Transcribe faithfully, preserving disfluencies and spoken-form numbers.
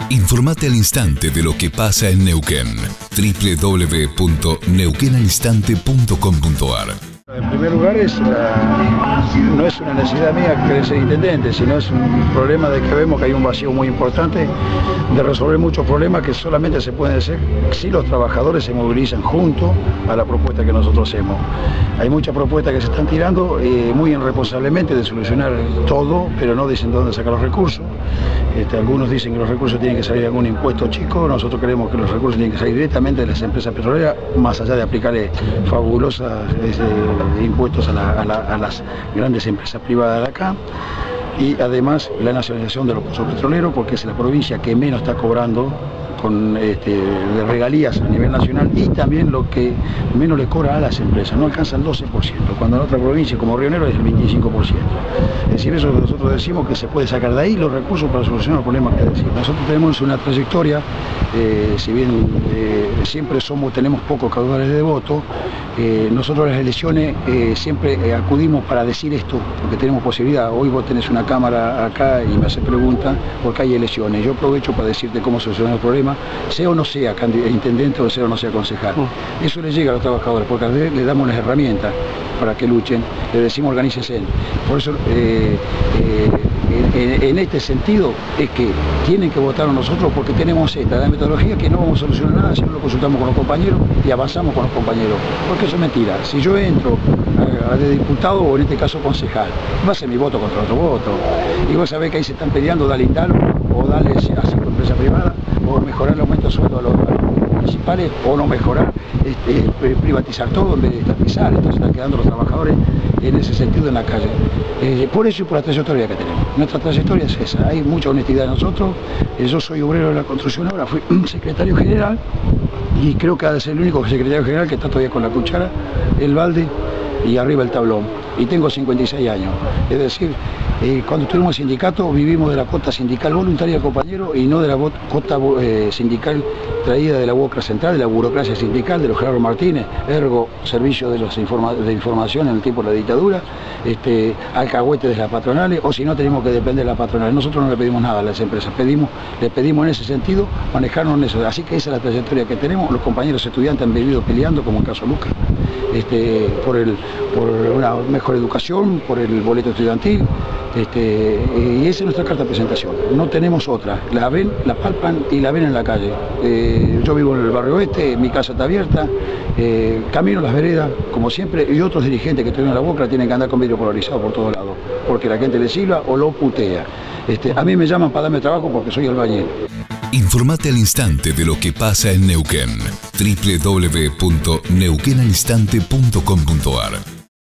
Informate al instante de lo que pasa en Neuquén. doble u doble u doble u punto neuquén al instante punto com punto ar. En primer lugar, es la, no es una necesidad mía querer ser intendente, sino es un problema de que vemos que hay un vacío muy importante de resolver muchos problemas que solamente se pueden hacer si los trabajadores se movilizan junto a la propuesta que nosotros hacemos. Hay muchas propuestas que se están tirando eh, muy irresponsablemente de solucionar todo, pero no dicen dónde sacar los recursos. Este, algunos dicen que los recursos tienen que salir de algún impuesto chico, nosotros creemos que los recursos tienen que salir directamente de las empresas petroleras, más allá de aplicarle fabulosas eh, impuestos a, la, a, la, a las grandes empresas privadas de acá. Y además la nacionalización de los pozos petroleros, porque es la provincia que menos está cobrando con este, de regalías a nivel nacional, y también lo que menos le cobra a las empresas, no alcanza el doce por ciento, cuando en otra provincia como Río Negro es el veinticinco por ciento. Es decir, eso que nosotros decimos que se puede sacar de ahí los recursos para solucionar los problemas que decimos. Nosotros tenemos una trayectoria, eh, si bien eh, siempre somos, tenemos pocos caudales de voto, eh, nosotros en las elecciones eh, siempre eh, acudimos para decir esto, porque tenemos posibilidad. Hoy vos tenés una cámara acá y me haces preguntas porque hay elecciones. Yo aprovecho para decirte cómo solucionar el problema, sea o no sea intendente o sea o no sea concejal. Mm. Eso le llega a los trabajadores, porque le damos las herramientas para que luchen, le decimos organícense. Por eso, eh, eh, en, en este sentido, es que tienen que votar a nosotros, porque tenemos esta la metodología que no vamos a solucionar nada si no lo consultamos con los compañeros y avanzamos con los compañeros. Porque eso es mentira. Si yo entro a, a de diputado o en este caso concejal, va a ser mi voto contra otro voto. Y vos sabés que ahí se están peleando, dale indalo, o dale a cinco empresas privadas, o mejorar el aumento de sueldo a los, a los municipales, o no mejorar, este, privatizar todo en vez de estatizar. Entonces están quedando los trabajadores en ese sentido en la calle. Eh, por eso y por la trayectoria que tenemos. Nuestra trayectoria es esa, hay mucha honestidad en nosotros. Eh, yo soy obrero de la construcción, ahora fui secretario general, y creo que ha de ser el único secretario general que está todavía con la cuchara, el balde y arriba el tablón. Y tengo cincuenta y seis años. Es decir, eh, cuando estuvimos en el sindicato vivimos de la cuota sindical voluntaria del compañero y no de la cuota eh, sindical traída de la UOCRA central, de la burocracia sindical, de los Gerardo Martínez, ergo servicio de, los informa de información en el tiempo de la dictadura, este, alcahuete de las patronales, o si no tenemos que depender de las patronales. Nosotros no le pedimos nada a las empresas, pedimos, le pedimos en ese sentido manejarnos en eso. Así que esa es la trayectoria que tenemos. Los compañeros estudiantes han vivido peleando, como el caso Lucas, este, por, el, por una mejor educación, por el boleto estudiantil, este, y esa es nuestra carta de presentación. No tenemos otra, la ven, la palpan y la ven en la calle. Eh, yo vivo en el barrio oeste, mi casa está abierta, eh, camino las veredas, como siempre, y otros dirigentes que tienen la boca tienen que andar con vidrio polarizado por todos lados, porque la gente le silba o lo putea. Este, a mí me llaman para darme trabajo porque soy albañil. Informate al instante de lo que pasa en Neuquén. doble u doble u doble u punto neuquén al instante punto com punto ar.